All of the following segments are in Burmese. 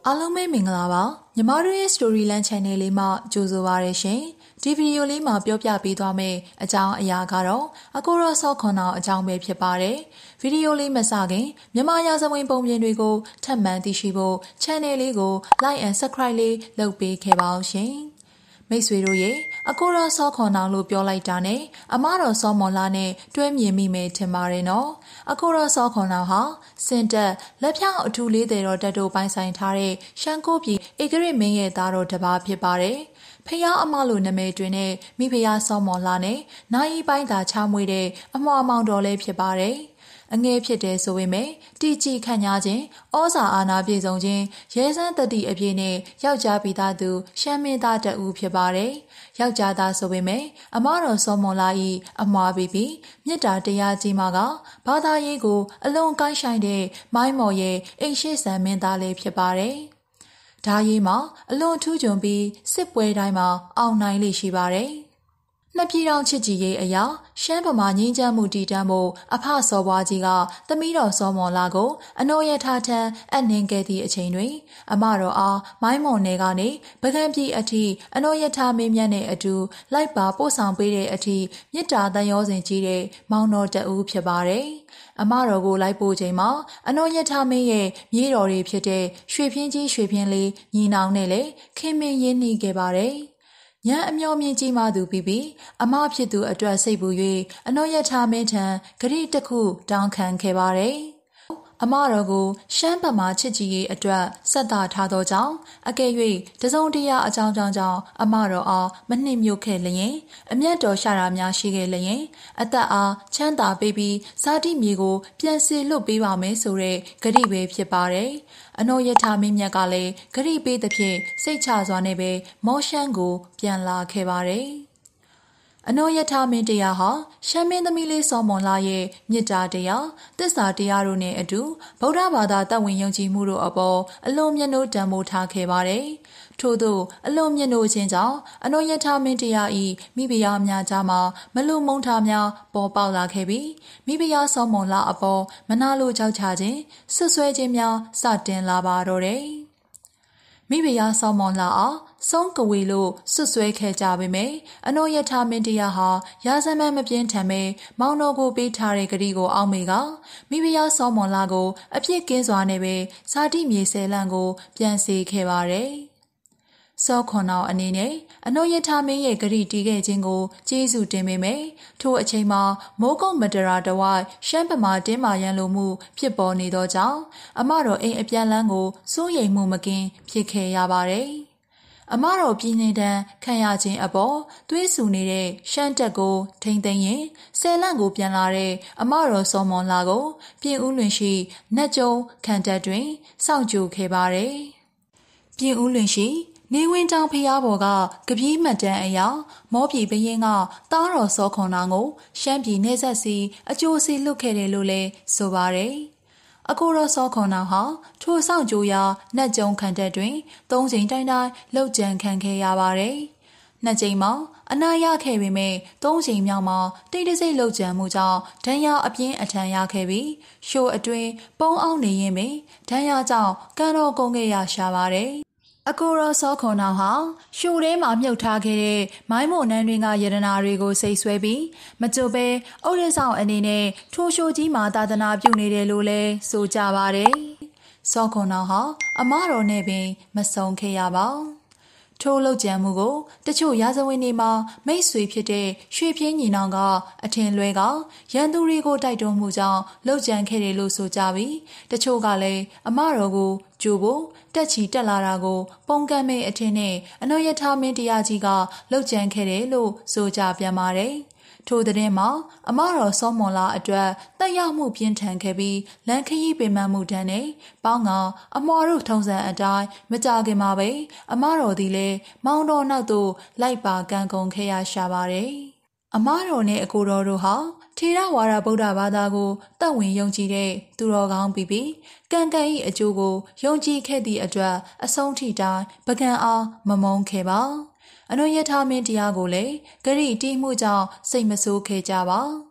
အားလုံးပဲမင်္ဂလာပါညီမတို့ရဲ့ Storyland Channel လေးမှာကြိုဆိုပါရရှင်ဒီဗီဒီယိုလေးမှာပြောပြပေးသွားမယ့်အကြောင်းအရာကတော့အကိုရော့ဆော့ခွန်အောင်အကြောင်းပဲဖြစ်ပါတယ်ဗီဒီယိုလေးမစခင်မြန်မာရာဇဝင်ပုံပြင်တွေကိုထပ်မံသိရှိဖို့ Channel လေးကို Like and Subscribe လေးလုပ်ပေးခဲ့ပါအောင်ရှင်မိတ်ဆွေတို့ရဲ့အကိုရော့ဆော့ခွန်အောင်လို့ပြောလိုက်တာနဲ့အမတော်စောမော်လာနဲ့တွဲမြင်မိမယ်ထင်ပါတယ်နော်အကိုရော့ဆော့ခွန်အောင်ဟာစင်တက်လက်ဖြောင်းအထူလေးတွေတော်တက်တို့ပိုင်းဆိုင်ထားတဲ့ရှမ်းကိုပြည်ဧကရစ်မင်းရဲ့သားတော်တစ်ပါးဖြစ်ပါတယ်ဖျားအမလိုနာမည်တွင်နဲ့မိဖုရားစောမော်လာနဲ့နိုင်ပိုင်းသာချမွေးတဲ့အမွှာမောင်တော်လေးဖြစ်ပါတယ်အငယ်ဖြစ်တဲ့ဆိုပေမဲ့တီချီခန့်ညားခြင်းဩဇာအာဏာပြည့်စုံခြင်းရဲစန်းတတိအပြည့်နဲ့ယောက်ျားပိသားသူရှမ်းမင်းသားတအူးဖြစ်ပါတယ်။ယောက်ျားသားဆိုပေမဲ့အမတော်စောမွန်လာ၏အမွှာပြီးမြစ်တာတရားကြီးမှာကဘာသာရေးကိုအလွန်ကိုင်းဆိုင်တဲ့မိုင်းမော်ရဲ့အိမ်ရှိဆန်မင်းသားလေးဖြစ်ပါတယ်။ဒါရေးမှာအလွန်ထူးချွန်ပြီးစစ်ပွဲတိုင်းမှာအောင်နိုင်လေရှိပါတယ်။နှစ်ပြည်တော်ချစ်ကြည်ရေးအရာရှမ်းဗမာငြိမ်းချမ်းမှုတည်တံ့မှုအဖစောဘွားကြီးကသမီးတော်စောမော်လာကိုအနိုရထားထံအနှင်းခဲ့သည့်အချိန်တွင်အမတော်အားမိုင်းမွန်နယ်ကနေပကံပြည်အထိအနိုရထားမင်းမြတ်နဲ့အတူလိုက်ပါပို့ဆောင်ပေးတဲ့အထိမြစ်တာတန်ရောစဉ်ကြီးတဲ့မောင်တော်တအူးဖြစ်ပါတယ်အမတော်ကိုလိုက်ပို့ချိန်မှာအနိုရထားမင်းရဲ့မြေးတော်တွေဖြစ်တဲ့ရွှေပြင်းကြီးရွှေပြင်းလေးညီနောင်နဲ့လည်းခင်မင်းရင်းနှီးခဲ့ပါတယ်ညံအမျော်မြင်ကြီးမှသူပြီးအမဖြစ်သူအတွက်စိတ်ပူ၍အနှောရထားမင်းထံဂရိတစ်ခုတောင်းခံခဲ့ပါတယ်။အမတော်ကိုရှမ်းဗမာချစ်ကြည်ရေးအတွက်ဆက်တာထားသောကြောင့်အကယ်၍တစုံတရာအကြောင်းကြောင့်အမတော်အားမနှိမ့်မြုပ်ခဲ့လျင်အမျက်တော်ရှာတာများရှိခဲ့လျင်အသက်အားချမ်းသာပေးပြီးဇာတိမြေကိုပြန်စီလွတ်ပေးပါမယ်ဆိုတဲ့ဂရိပဲဖြစ်ပါတယ်။အနှောရထားမင်းမြတ်ကလည်းဂရိပေးသဖြင့်စိတ်ချစွာနဲ့ပဲမောရှမ်းကိုပြန်လာခဲ့ပါတယ်။အနောယထာမင်းတရားဟာရှမ်းမင်းသမီးလေးစောမွန်လာရဲ့မြစ်တာတရားသစ္စာတရားတို့နဲ့အတူဗုဒ္ဓဘာသာတတ်ဝင်ယုံကြည်မှုတို့အပေါ်အလွန်မျက်နှိုးတန်ဖိုးထားခဲ့ပါတယ်။ထို့သောအလွန်မျက်နှိုးခြင်းကြောင့်အနောယထာမင်းတရားဤမိဖုရားများကြားမှာမလူမုန်းထားများပေါ်ပေါက်လာခဲ့ပြီးမိဖုရားစောမွန်လာအပေါ်မနာလိုကြောက်ချခြင်းဆွဆွဲခြင်းများစတင်လာပါတော့တယ်။မိဖုရားစောမွန်လာအားဆုံးကဝေလို့ဆွဆွဲခဲ့ကြပေမယ့်အနောယထာမင်းတရားဟာရာဇမန်မပြင်းထန်ပဲမောင်တော်ကိုပေးထားတဲ့ဂရီကိုအောက်မေကမိဖုရားစောမွန်လာကိုအပြစ်ကင်းစွာနဲ့ပဲဇာတိမြေဆယ်လန့်ကိုပြန်စေခဲ့ပါတယ်။စောခွန်အောင်အနေနဲ့အနောယထာမင်းရဲ့ဂရီတီးခဲ့ခြင်းကိုကျေးဇူးတင်ပေမယ့်ထိုအချိန်မှာမိုးကုတ်မတရာတဝိုက်ရှမ်းဗမာတင်းမာရန်လိုမှုဖြစ်ပေါ်နေသောကြောင့်အမတော်အိမ်အပြန်လန်းကိုစိုးရိမ်မှုမကင်းဖြစ်ခဲ့ရပါတယ်။အမတော်ပြည်နေတန်းခံရခြင်းအပေါ်သွေးဆူနေတဲ့ရှမ်းတက်ကိုထိမ့်သိမ်းရင်ဆယ်လန့်ကိုပြန်လာတဲ့အမတော်စောမွန်လာကိုပြင်ဦးလွင်ရှိနတ်ကျုံခံတပ်တွင်စောင့်ကြိုခဲ့ပါတယ်။ပြင်ဦးလွင်ရှိနေဝင်းတောင်ဖျားပေါ်ကကပီးမှတ်တမ်းအရာမောပြည်ဘရင်ကသားတော်စောခွန်အောင်ကိုရှမ်းပြည်နေဆက်စီအကျိုးစီလွတ်ခဲ့တယ်လို့လဲဆိုပါတယ်။အကိုတော်စောခွန်အောင်ဟာထိုဆောင်ကြိုရာနတ်ကျုံခံတပ်တွင်၃ချိန်တိုင်းလှုပ်ကြံခံခဲ့ရပါတယ်။နှစ်ချိန်မှာအနာရခဲ့ပေမဲ့၃ချိန်မြောက်မှာတိတ်တဆိတ်လှုပ်ကြံမှုကြောင့်ဒဏ်ရာအပြင်းအထန်ရခဲ့ပြီးရှို့အတွင်းပုံအောင်နေရင်ပင်ဒဏ်ရာကြောင့်ကံတော်ကုန်ခဲ့ရရှာပါတယ်။အကိုရောစောခွန်အောင်ဟာရှိုးထဲမှာမြုပ်ထားခဲ့တဲ့မိုင်းမုံနန်းတွင်ကယတနာတွေကိုစိတ်ဆွဲပြီးမကြိုပဲအုတ်ရဆောင်အနေနဲ့ထိုရှိုးကြီးမှာသာသနာပြုနေတယ်လို့လဲဆိုကြပါတယ်။စောခွန်အောင်ဟာအမတော်နဲ့ပင်မဆုံးခဲ့ရပါဘူး။ထိုလှုပ်ကြံမှုကိုတချို့ရာဇဝင်တွေမှာမိတ်ဆွေဖြစ်တဲ့ရွှေပြင်းညီနောင်ကအထင်လွဲကရန်သူတွေကိုတိုက်တွန်းမှုကြောင့်လှုပ်ကြံခဲ့တယ်လို့ဆိုကြပြီးတချို့ကလည်းအမတော်ကိုကြိုဖို့တက်ချီတက်လာတာကိုပုံကံမဲ့အထင်နဲ့အနောယထာမင်းတရားကြီးကလှုပ်ကြံခဲ့တယ်လို့ဆိုကြပြန်ပါတယ်။ထိုတဲ့မှာအမတော်စောမွန်လာအတွက်တက်ရောက်မှုပြင်းထန်ခဲ့ပြီးလန်ခရီးပင်ပန်းမှုတန်းနဲ့ပေါင်းကအမွာတို့ထုံစံအတိုင်းမကြခင်မှာပဲအမတော်သည်လည်းမောင်တော်နောက်သို့လိုက်ပါကံကုန်ခဲ့ရရှာပါတယ်။အမတော်နဲ့အကိုတော်တို့ဟာထေရဝါဒဗုဒ္ဓဘာသာကိုတက်ဝင်ယုံကြည်တဲ့သူတော်ကောင်းပြီးကံကံ၏အကျိုးကိုယုံကြည်ခဲ့သည့်အတွက်အဆုံးထိတိုင်းပကံအားမမုန်းခဲ့ပါအနောယထာမင်းတရားကိုလည်းဂရိတီးမှုကြောင့်စိတ်မဆိုးခဲ့ကြပါ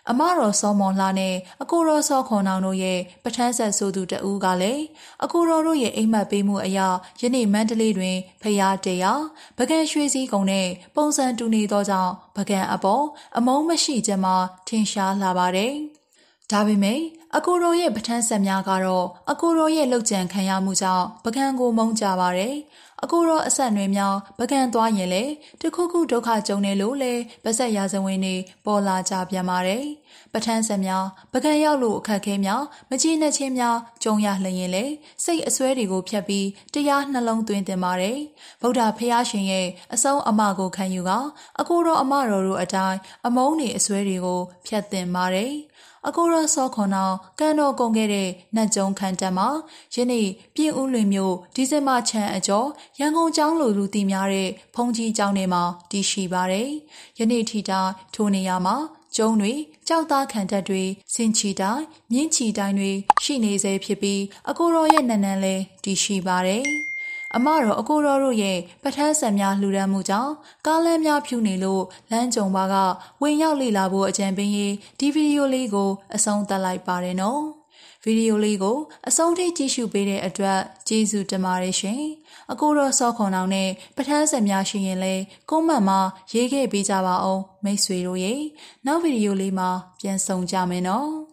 အမတော်စောမော်လှနဲ့အကိုတော်စောခွန်အောင်တို့ရဲ့ပထန်းဆက်ဆိုသူတဦးကလည်းအကိုတော်တို့ရဲ့အိမ်မက်ပေးမှုအရာယနေ့မန္တလေးတွင်ဖျားတရားပကံရွှေစည်းကုံနဲ့ပုံစံတူနေသောကြောင့်ပကံအပေါ်အမုန်းမရှိခြင်းမှာထင်ရှားလာပါတယ်။ဒါပေမဲ့အကိုတော်ရဲ့ပထန်းဆက်များကတော့အကိုတော်ရဲ့လှုပ်ကြံခံရမှုကြောင့်ပကံကိုမုန်းကြပါတယ်။အကိုတော်အဆက်နွယ်များပကံသွားရင်လေတခုခုဒုက္ခကြုံနေလို့လေပါဆက်ရာဇဝင်တွေပေါ်လာကြပြန်ပါတယ်။ပထန်းဆက်များပကံရောက်လို့အခက်ခဲများမကြည်နဲ့ချင်းများကြုံရလျင်လေစိတ်အစွဲတွေကိုဖြတ်ပြီးတရားနှလုံးသွင်းတင်ပါတယ်။ဗုဒ္ဓဖျားရှင်ရဲ့အဆုံးအမကိုခံယူကအကိုတော်အမတော်တို့အတိုင်းအမုန်းတွေအစွဲတွေကိုဖြတ်တင်ပါတယ်။အကိုရစောခွန်အောင်ကန်တော်ကုန်ခဲ့တဲ့နတ်ကျုံခန်းတက်မှာယနေ့ပြည်ဦးလွင်မြို့ဒီဇင်ဘာချမ်းအကျော်ရန်ကုန်ကျောင်းလိုလူသိများတဲ့ဘုံကြီးကျောင်းထဲမှာတည်ရှိပါတယ်။ယနေ့ထိတာထိုနေရာမှာကျုံတွေကြောက်သားခံတက်တွေစင်ချီတိုင်းမြင်းချီတိုင်းတွေရှိနေစေဖြစ်ပြီးအကိုတော်ရဲ့နန်းနန်းလည်းတည်ရှိပါတယ်။အမတော်အကိုတော်တို့ရဲ့ပထန်းဆက်များလှူဒန်းမှုကြောင့်ကားလမ်းများဖြူနေလို့လမ်းကြုံပါကဝင်ရောက်လေ့လာဖို့အကြံပေးရေးဒီဗီဒီယိုလေးကိုအဆုံးသတ်လိုက်ပါတယ်နော်ဗီဒီယိုလေးကိုအဆုံးထိကြည့်ရှုပေးတဲ့အတွက်ကျေးဇူးတင်ပါတယ်ရှင်အကိုတော်စောခွန်အောင်နဲ့ပထန်းဆက်များရှိရင်လဲကွန်မန့်မှာရေးခဲ့ပေးကြပါအောင်မိတ်ဆွေတို့ရေနောက်ဗီဒီယိုလေးမှာပြန်ဆုံကြမယ်နော်